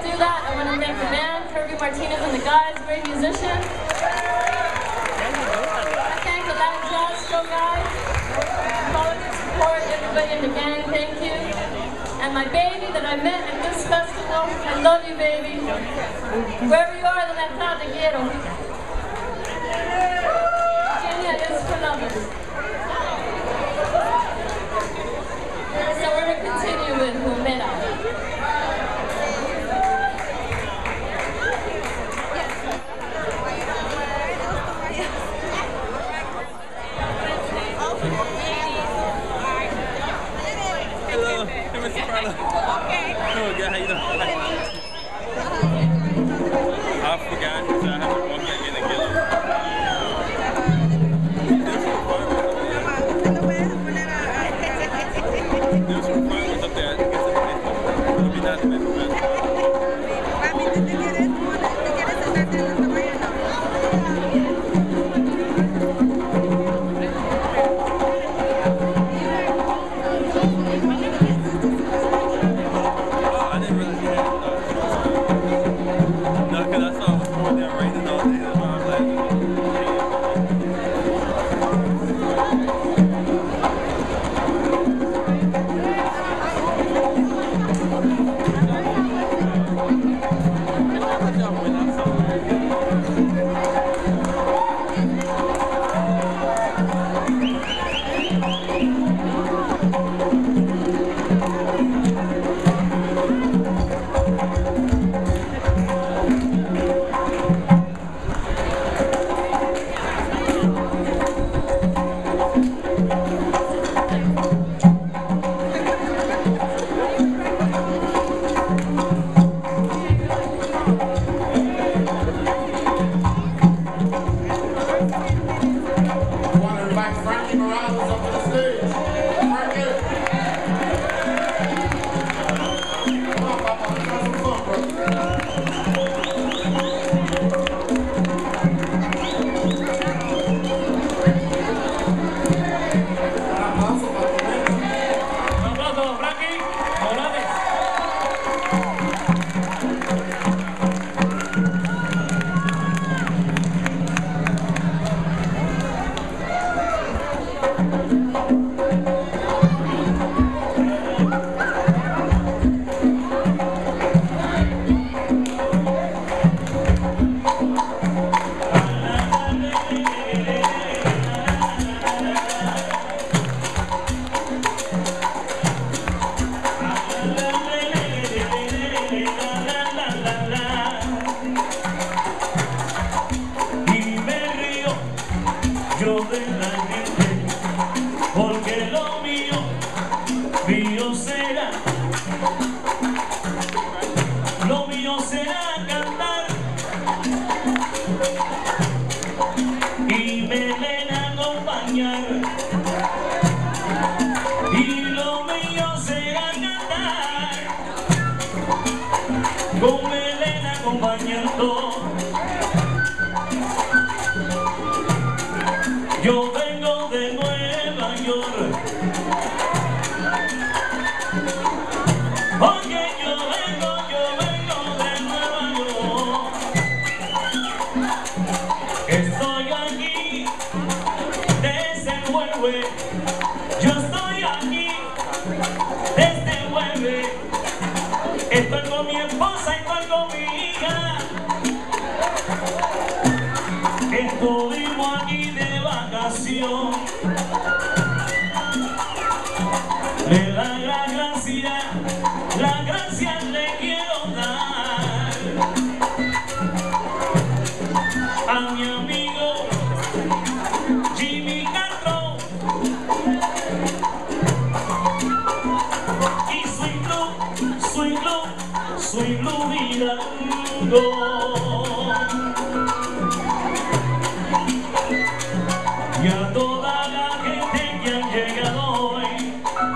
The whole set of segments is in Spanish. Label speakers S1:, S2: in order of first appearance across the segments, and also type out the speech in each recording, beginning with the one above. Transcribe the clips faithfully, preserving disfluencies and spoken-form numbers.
S1: do that, I want to thank the band, Kirby Martinez and the guys, great musicians. I thank the Latin Jazz Show guys, quality support, everybody in the gang, thank you. And my baby that I met at this festival, I love you, baby. Wherever you are, then that's how te quiero. Virginia is Columbus. So we're going to continue with Rumbera.
S2: Okay. Oh, good. How you doing? I forgot because I have to walk back in and get them. There's some requirements up there. I think it's it'll be not the best.
S3: Frankie Morales up on the stage. Frankie. Come on, Papa. Let's have some fun, bro.
S4: Con Melena acompañando, yo vengo de Nueva York. Oye, yo vengo, yo vengo de Nueva York. Estoy aquí desde el jueves. Yo estoy aquí desde el jueves. Estoy con mi esposa y estoy con mi hija. Estuvimos aquí de vacación. Le da la gracia, la gracia le quiero dar a mi amigo Jimmy Castro y Swing Blue, Swing Blue, Swing Blue mirando. Y a toda la gente que han llegado hoy,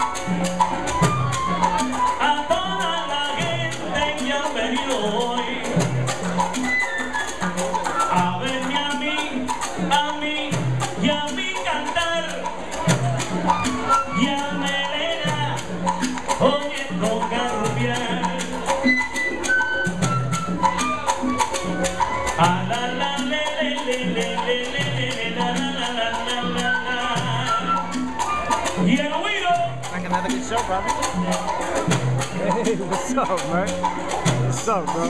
S4: a toda la gente que han venido hoy a verme a mí, a mí y a mí cantar, y a Melena oye tocar rupiar.
S5: brother? Hey, what's up, man? What's up, bro?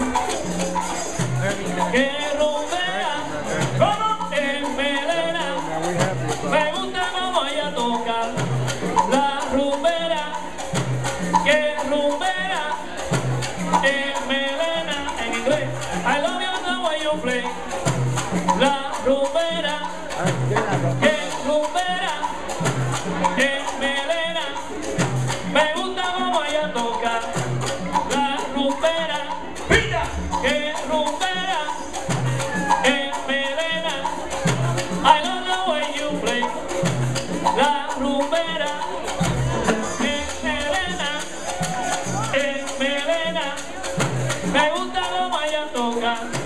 S4: Que rumbera, como en Melena. Me gusta como ella toca la rumbera. Que rumbera en Melena. En inglés, I love you the way you play. La rumbera. Que rumbera en Melena. Me gusta como ella toca la rumbera. ¡Pita! Que rumbera en Melena. I love the way you play. La rumbera en Melena. En Melena. Me gusta como ella toca.